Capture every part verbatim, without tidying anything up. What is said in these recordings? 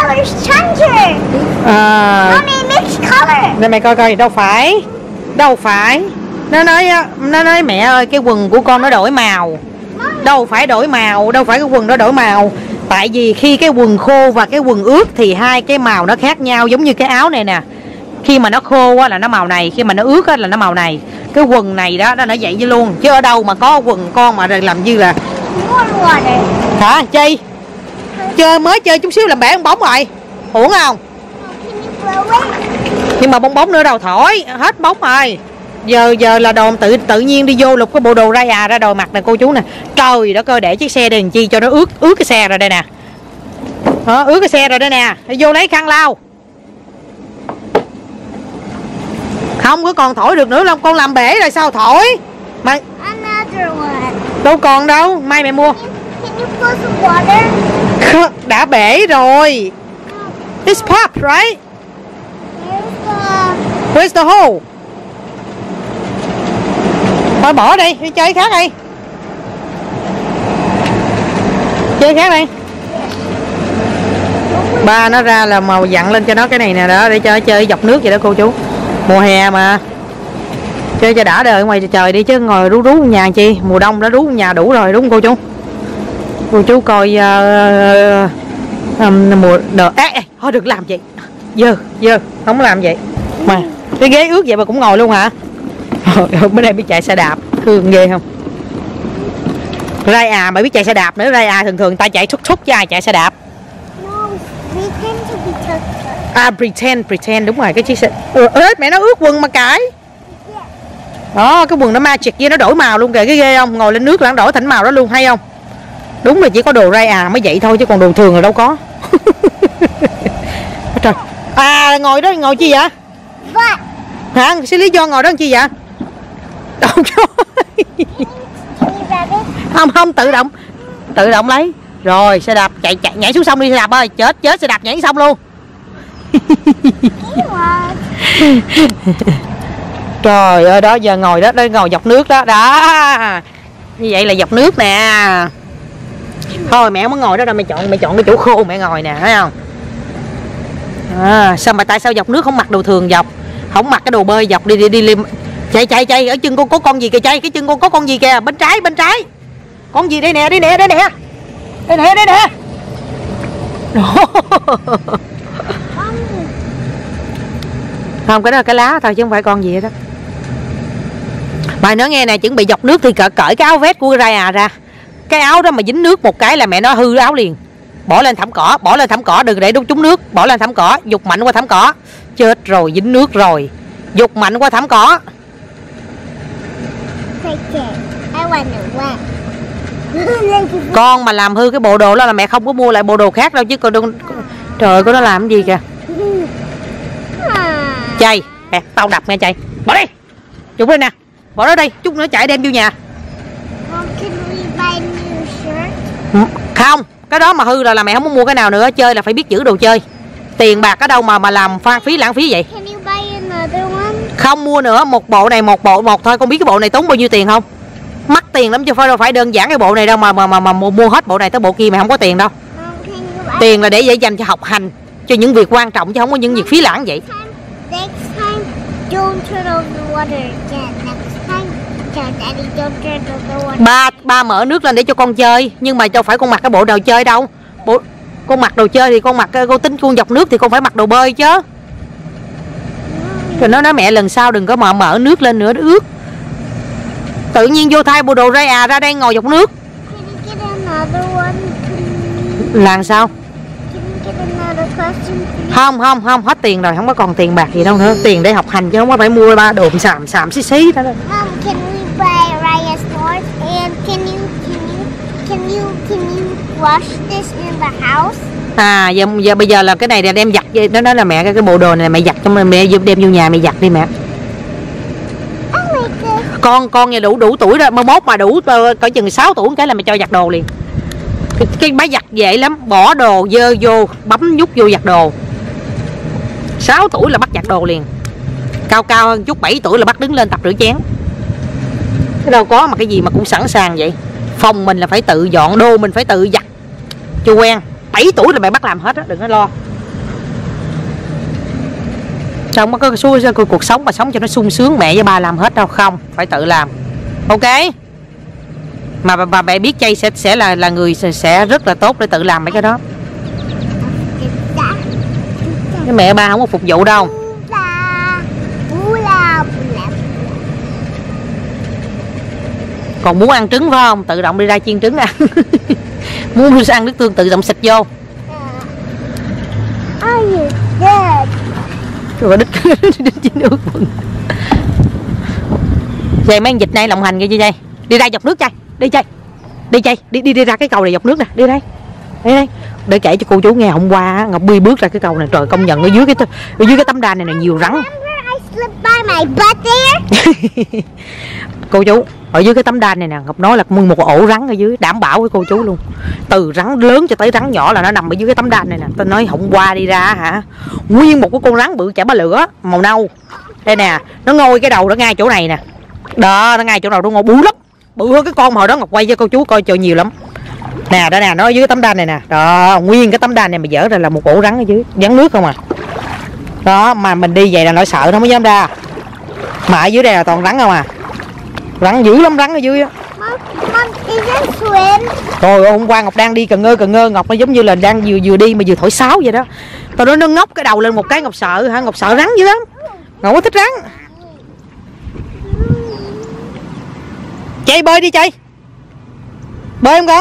colors changer. À, Mommy mix color. để mẹ coi coi. Đâu phải, đâu phải. Nó nói nó nói mẹ ơi, cái quần của con nó đổi màu. Đâu phải đổi màu, đâu phải cái quần nó đổi màu. Tại vì khi cái quần khô và cái quần ướt thì hai cái màu nó khác nhau. Giống như cái áo này nè, khi mà nó khô á là nó màu này, khi mà nó ướt á là nó màu này. Cái quần này đó nó nó vậy như luôn, chứ ở đâu mà có quần con mà làm như là hả Chi? Chơi mới chơi chút xíu làm bể bong bóng rồi, uổng không? Nhưng mà bong bóng nữa đâu thổi hết bóng rồi. Giờ giờ là đồ tự tự nhiên đi vô lục cái bộ đồ ray à ra đồi mặt nè cô chú nè. Trời đất ơi, để chiếc xe đây làm chi cho nó ướt ướt cái xe rồi đây nè. Hả, ướt cái xe rồi đây nè. Đi vô lấy khăn lau. Không có còn thổi được nữa đâu, con làm bể rồi sao thổi mà. Đâu còn đâu, mai mẹ mua. Đã bể rồi. It's pop, right? Where's the hole? Thôi bỏ đi, đi chơi khác đi. Chơi khác đi. Ba nó ra là màu dặn lên cho nó cái này nè đó, để cho nó chơi dọc nước vậy đó cô chú. Mùa hè mà chơi cho đã đời ngoài trời đi, chứ ngồi rú rú nhà chi. Mùa đông đã rú nhà đủ rồi đúng không cô chú? Cô chú coi uh, um, mùa đợt ê, ê, thôi đừng làm vậy, dơ dơ, không làm vậy mà. Cái ghế ướt vậy mà cũng ngồi luôn hả? Bên đây biết chạy xe đạp thương ghê không? Ray à mà biết chạy xe đạp nữa. Ray à thường thường ta chạy thúc thúc chứ ai chạy xe đạp. À pretend pretend đúng rồi, cái chiếc xe ướt mẹ nó ướt quần mà cãi. Đó cái quần nó magic kia, nó đổi màu luôn kìa, cái ghê không? Ngồi lên nước là nó đổi thành màu đó luôn, hay không? Đúng là chỉ có đồ Ray à mới vậy thôi, chứ còn đồ thường là đâu có. Trời. À ngồi đó ngồi chi vậy? What? Hả? Xin lý do ngồi đó làm chi vậy? Đâu có. Không không tự động tự động lấy rồi. Xe đạp chạy chạy nhảy xuống sông đi xe đạp ơi, chết chết xe đạp nhảy xuống sông luôn. Trời ơi, đó giờ ngồi đó, đó ngồi dọc nước đó đó, như vậy là dọc nước nè. Thôi mẹ không muốn ngồi đó đâu, mẹ chọn mẹ chọn cái chỗ khô mẹ ngồi nè, thấy không? À, sao mà tại sao dọc nước không mặc đồ thường dọc, không mặc cái đồ bơi dọc đi đi đi lim. Chạy chạy chạy, ở chân con có con gì kìa Chay, cái chân con có con gì kìa, bên trái bên trái. Con gì đây nè, đây nè, đây nè. Đây nè, đây nè. Không, cái đó là cái lá thôi chứ không phải con gì đó. Mà nó nghe nè, chuẩn bị dọc nước thì cởi cởi cái áo vest của Ray à ra. Cái áo đó mà dính nước một cái là mẹ nó hư áo liền. Bỏ lên thảm cỏ, bỏ lên thảm cỏ, đừng để đúng trúng nước. Bỏ lên thảm cỏ, dục mạnh qua thảm cỏ. Chết rồi, dính nước rồi. Dục mạnh qua thảm cỏ. Con mà làm hư cái bộ đồ đó là mẹ không có mua lại bộ đồ khác đâu chứ. Còn đừng... Trời, có nó làm cái gì kìa. Chay, nè, tao đập nghe Chay. Bỏ đi. Chụp đi nè. Bỏ nó đi, chút nữa chạy đem vô nhà. Không, cái đó mà hư là, là mẹ không muốn mua cái nào nữa. Chơi là phải biết giữ đồ chơi. Tiền bạc ở đâu mà mà làm pha phí lãng phí vậy. Không mua nữa, một bộ này một bộ một thôi. Con biết cái bộ này tốn bao nhiêu tiền không? Mắc tiền lắm chứ phải đâu phải đơn giản cái bộ này đâu mà mà mà, mà mua hết bộ này tới bộ kia mày không có tiền đâu. Tiền là để để dành cho học hành, cho những việc quan trọng chứ không có những việc phí lãng vậy. Ba ba mở nước lên để cho con chơi, nhưng mà đâu phải con mặc cái bộ đồ chơi đâu. Bộ con mặc đồ chơi thì con mặc, con tính con dọc nước thì con phải mặc đồ bơi chứ. Rồi nó nói mẹ lần sau đừng có mở mở nước lên nữa, nó ướt. Tự nhiên vô thay bộ đồ Ray à ra đây ngồi dọc nước. Làm sao? Không không không, hết tiền rồi, không có còn tiền bạc gì đâu nữa. Tiền để học hành chứ không có phải mua ba đồ xàm xàm xí xí đó. À giờ, giờ bây giờ là cái này là đem giặt, nó nói là mẹ cái, cái bộ đồ này mẹ giặt cho mẹ đem vô nhà mẹ giặt đi mẹ. Con con nhà đủ đủ tuổi rồi, mà mốt mà đủ cỡ chừng sáu tuổi cái là mẹ cho giặt đồ liền. Cái, cái máy giặt dễ lắm, bỏ đồ dơ vô, bấm nút vô giặt đồ. sáu tuổi là bắt giặt đồ liền. Cao cao hơn chút bảy tuổi là bắt đứng lên tập rửa chén. Cái đâu có mà cái gì mà cũng sẵn sàng vậy. Phòng mình là phải tự dọn, đồ mình phải tự giặt cho quen. bảy tuổi là mẹ bắt làm hết á, đừng có lo. sống có xuống cuộc sống mà sống cho nó sung sướng, mẹ với ba làm hết đâu, không phải tự làm. Ok, mà bà, bà mẹ biết Chay sẽ sẽ là là người sẽ, sẽ rất là tốt để tự làm mấy cái đó. Cái mẹ ba không có phục vụ đâu. Còn muốn ăn trứng phải không? Tự động đi ra chiên trứng ăn. Muốn ăn nước tương tự động xịt vô. Rồi đứt đứt chín nước. Vậy mấy con vịt này lộng hành kìa Chay. Đi ra dọc nước Chay. Đi Chay. Đi Chay, đi đi đi ra cái cầu này dọc nước nè, đi đây. Đi đây. Để kể cho cô chú nghe, hôm qua Ngọc Bi bước ra cái cầu này, trời công nhận ở dưới cái ở dưới cái tấm đan này là nhiều rắn. Cô chú, ở dưới cái tấm đan này nè, Ngọc nói là một ổ rắn ở dưới, đảm bảo với cô chú luôn. Từ rắn lớn cho tới rắn nhỏ là nó nằm ở dưới cái tấm đan này nè. Tôi nói hôm qua đi ra hả, nguyên một cái con rắn bự chả bá lửa màu nâu. Đây nè, nó ngồi cái đầu nó ngay chỗ này nè. Đó, nó ngay chỗ đầu nó ngồi bự lắm. Bự hơn cái con mà hồi đó Ngọc quay cho cô chú coi, trời nhiều lắm. Nè, đó nè, nó ở dưới cái tấm đan này nè. Đó, nguyên cái tấm đan này mà dở ra là một ổ rắn ở dưới, rắn nước không à. Đó, mà mình đi vậy là nó sợ nó mới dám ra. Mà ở dưới đây là toàn rắn không à. Rắn dữ lắm, rắn ở dưới á. Rồi hôm qua Ngọc đang đi cần ngơ cần ngơ, Ngọc nó giống như là đang vừa vừa đi mà vừa thổi sáo vậy đó. Tao nói nó ngóc cái đầu lên một cái Ngọc sợ hả, Ngọc sợ rắn dữ lắm. Ngọc có thích rắn. Chay bơi đi Chay. Bơi không con?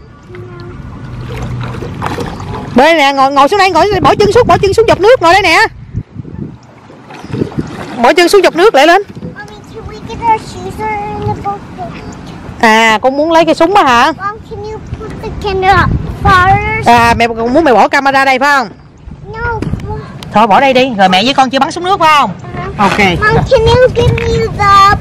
Bơi nè, ngồi ngồi xuống đây, ngồi bỏ chân xuống, bỏ chân xuống dọc nước, ngồi đây nè. Bỏ chân xuống dọc nước lại lên. À, con muốn lấy cái súng đó hả? À, mẹ muốn mẹ bỏ camera đây phải không? Thôi bỏ đây đi, rồi mẹ với con chưa bắn súng nước phải không? Ok. Mom, can you give me the...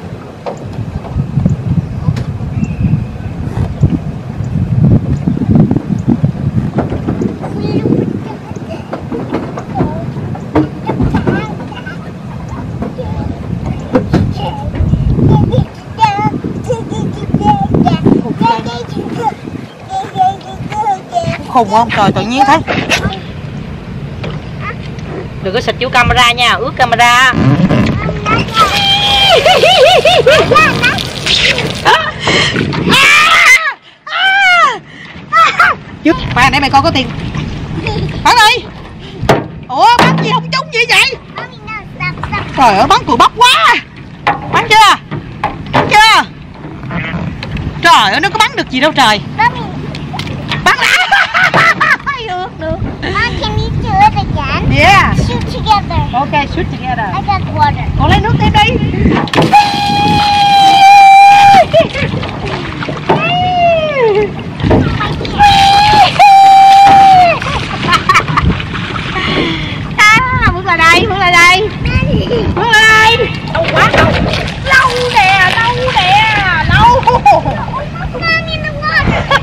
Khùng không? Trời, tự nhiên thấy. Đừng có xịt vô camera nha, ướt camera. Chút, ba nãy mày coi có tiền. Bắn đi. Ủa, bắn gì không trúng gì vậy? Trời ơi, bắn cùi bắp quá. Bắn chưa? Bắn chưa? Trời ơi, nó có bắn được gì đâu trời. Bắn đã. Được, được. Mom, can you do it again? Yeah. Shoot together. Okay, shoot together. I got water. Con lấy nước thêm đi. À, bước lại đây, bước lại đây. Bước lại đây. Lâu quá, lâu. Lâu nè, lâu nè, lâu. Mom, in the water.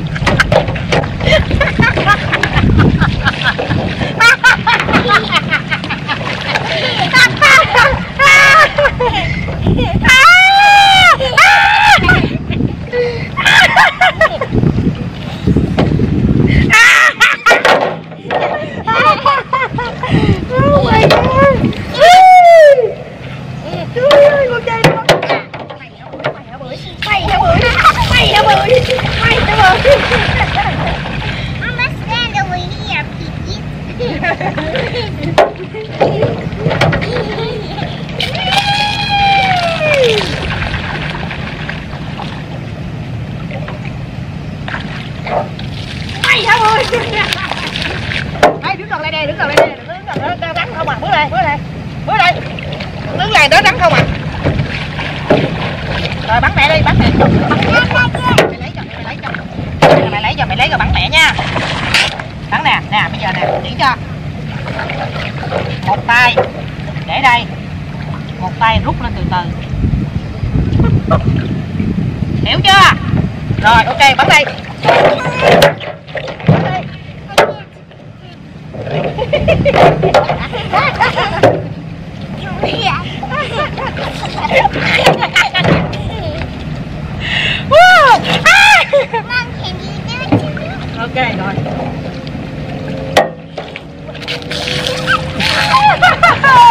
Mày hả ơi? Đây, đứng gần lại đây, đứng gần lại đây, đứng gần đó, rắn không à, bước đây, bước đây, bước đây, đứng này đó rắn không à. Rồi bắn mẹ đi, bắn mẹ. Mày lấy cho, mày lấy cho, mày lấy cho, mày lấy rồi bắn mẹ nha. Bắn nè, nè, bây giờ nè, chỉ cho. Một tay để đây, một tay rút lên từ từ. Hiểu chưa? Rồi, ok, bắn đây. Ok rồi.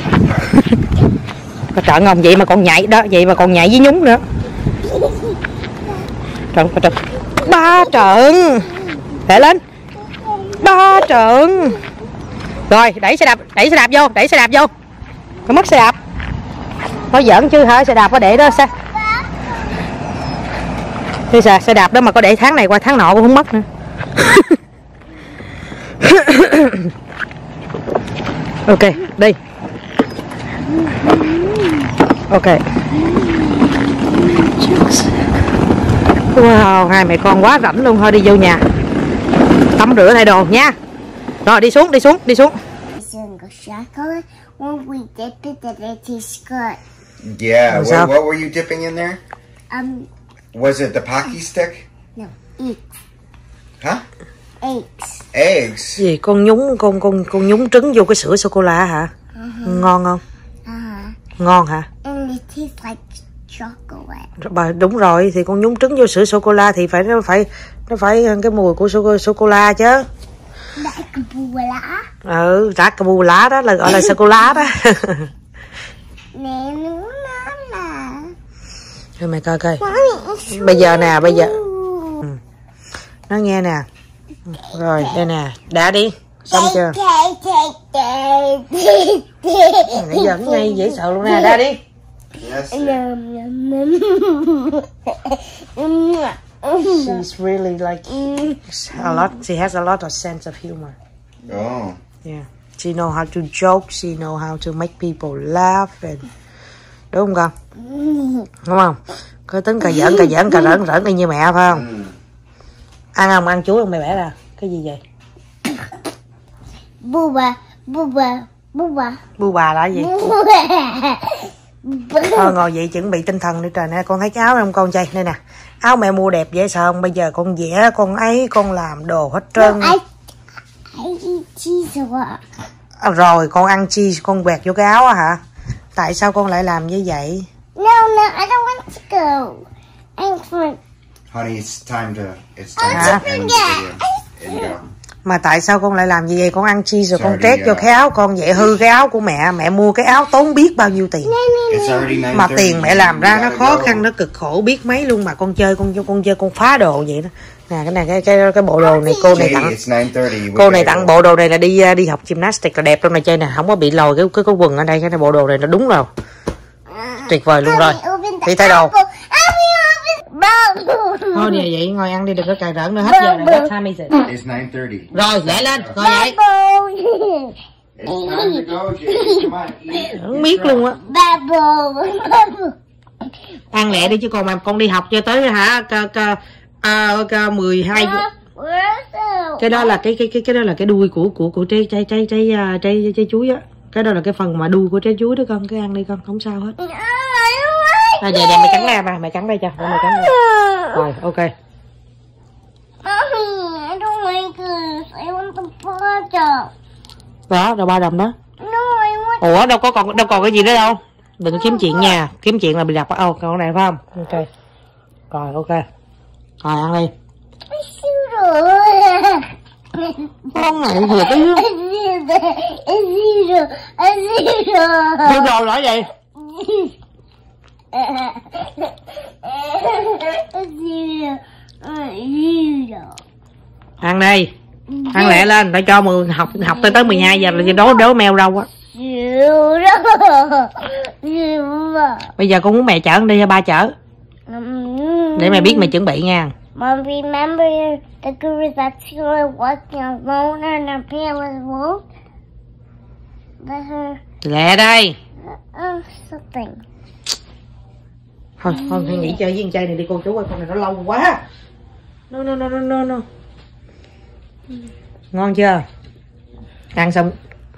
Có trận không? Vậy mà còn nhảy đó, vậy mà còn nhảy với nhúng nữa. Trận, trận. Ba trận. Để lên. Ba trận. Rồi, đẩy xe đạp, đẩy xe đạp vô, đẩy xe đạp vô. Có mất xe đạp. Nói giỡn chứ hả, xe đạp có để đó sao? Thế sao, xe đạp đó mà có để tháng này qua tháng nọ cũng không mất nữa. Ok, đi. Ok. Wow, hai mẹ con quá rảnh luôn, thôi đi vô nhà tắm rửa thay đồ nha. Rồi đi xuống, đi xuống, đi xuống. When we dip it, then it tastes good. Yeah, What's what, up? what were you dipping in there? Um, Was it the Pocky stick? no, eggs. Huh? Eggs. Eggs? Gì con nhúng con con con nhúng trứng vô cái sữa sô cô la hả? Uh-huh. Ngon không? Uh-huh. Ngon hả? And it tastes like chocolate. Bà đúng rồi, thì con nhúng trứng vô sữa sô cô la thì phải nó phải nó phải cái mùi của sô sô cô la chứ. Đã cà bù lá. Ừ, rác cà bù lá đó là gọi là sô cô la đó. Nè nó nó là. Thôi mày coi coi. Bây giờ nè, bây giờ. Ừ. Nó nghe nè. Rồi, đây nè, đã đi. Xong chưa? Nãy giờ cũng ngay dễ sợ luôn nè, đã đi. Yes. She's really like a lot. She has a lot of sense of humor. Oh. Yeah. She know how to joke. She know how to make people laugh. And... đúng không con? Đúng không? Có tính cà giỡn, cà giỡn, cà rỡn, rỡn y như mẹ phải không? Mm. Ăn không? Ăn chuối không mày bẻ ra? Cái gì vậy? Booba, booba, booba. Bu bà là cái gì? Thôi ngồi dậy chuẩn bị tinh thần đi trời nè. Con thấy cái áo không con trai? Đây nè. Áo mẹ mua đẹp dễ sợ không? Bây giờ con vẽ, con ấy, con làm đồ hết trơn. I, I eat cheese À, rồi con ăn cheese, con quẹt vô cái áo á hả? Tại sao con lại làm như vậy? No, no, I don't want to go. I'm fine. Honey, it's time to it's time Ah. to end the video. And go. Mà tại sao con lại làm như vậy? Con ăn cheese rồi con Sorry, trét vô uh, cái áo con, vậy hư cái áo của mẹ. Mẹ mua cái áo tốn biết bao nhiêu tiền. It's already nine thirty. Mà tiền mẹ làm ra You nó gotta khó go. khăn, nó cực khổ biết mấy luôn mà con chơi con con chơi con phá đồ vậy đó. Nè cái này cái cái cái bộ đồ này cô này Jay, tặng. it's nine thirty. We Cô này gotta tặng go. bộ đồ này là đi đi học gymnastics là đẹp luôn này chơi nè, không có bị lồi cái cái cái quần ở đây, cái này bộ đồ này nó đúng rồi. Tuyệt vời luôn rồi. Đi thay đồ. Thôi vậy vậy ngồi ăn đi, đừng có cài rỡn nữa, hết giờ rồi, hết time rồi. It's nine thirty. Rồi dậy lên, ngồi dậy. It's time to go, Jay. Come on, eat. Không biết luôn á. Bubble. Ăn lẹ đi chứ còn mà con đi học cho tới hả ca ca à, ca mười hai giờ. Cái đó là cái cái cái cái đó là cái đuôi của của của trái trái trái trái trái, trái, trái chuối á. Cái đó là cái phần mà đuôi của trái chuối đó con, cứ ăn đi con, không sao hết. À, vậy nè mày cắn ra ba, mày cắn đây cho, để mày cắn ra. Rồi, ok. Mommy, I don't like this. I want the butter. Đó, đâu ba đồng đó. No, I want. Ủa đâu có còn đâu còn cái gì nữa đâu. Đừng có kiếm chuyện nha, kiếm chuyện là bị đập ở con này phải không? Ok. Rồi, ok. Rồi ăn đi. Con này vừa cái Zero, zero. Được rồi, nói vậy. Zero, zero. Ăn đi. Ăn lẹ lên, để cho mười học học tới tới mười hai giờ là đố đố mèo đâu á. Zero, zero. Bây giờ con muốn mẹ chở đi hay ba chở? Để mẹ biết mẹ chuẩn bị nha. Mom, remember the guru that's going walking alone on a pale wolf? Let her, Lẹ đây. uh, something. Thôi, thôi thì nghỉ chơi với con trai này đi cô chú ơi, con này nó lâu quá. No, no, no, no, no, no. Ngon chưa? Ăn xong.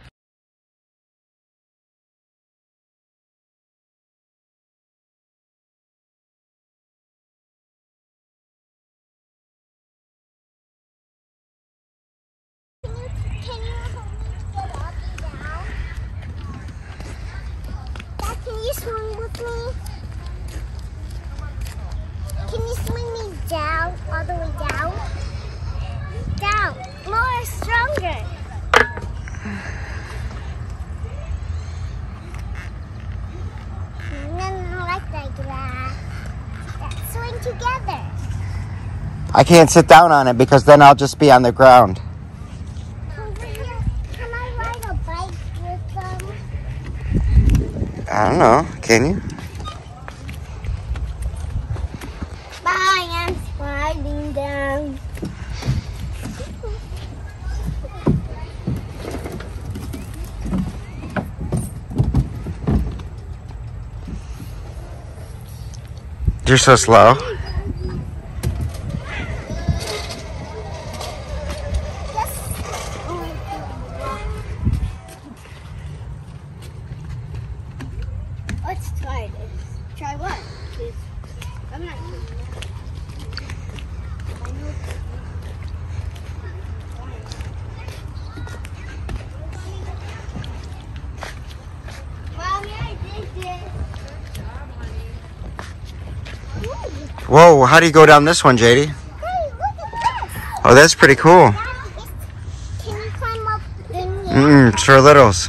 Can you swing with me? Can you swing me down, all the way down? Down, more stronger. I can't sit down on it because then I'll just be on the ground. Can I ride a bike with them? I don't know. Can you? Bye, I'm sliding down. You're so slow. Let's try this. Try what? This. I'm not sure. I know. Mommy, I did this. Whoa, how do you go down this one, J D? Hey, look at this. Oh, that's pretty cool. Daddy, can you climb up in here? Mm, it's for littles.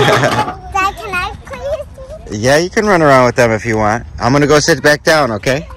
Dad, can I please? Yeah, you can run around with them if you want. I'm gonna go sit back down, okay?